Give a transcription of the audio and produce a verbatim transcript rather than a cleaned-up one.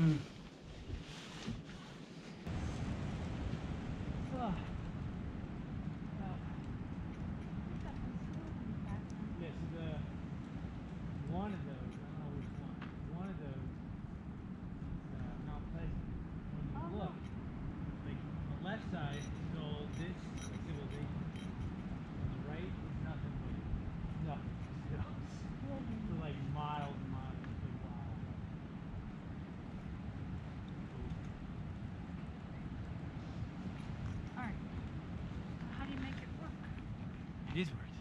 Mm. Oh. Yes, the one of those, I don't know which one. One of those is uh, Mount Pleasant. When you Oh, look, like on the left side is all this like civilization. On the right is nothing but nothing. Hills. For like miles and miles. It's like wow. all right. How do you make it work? It is working.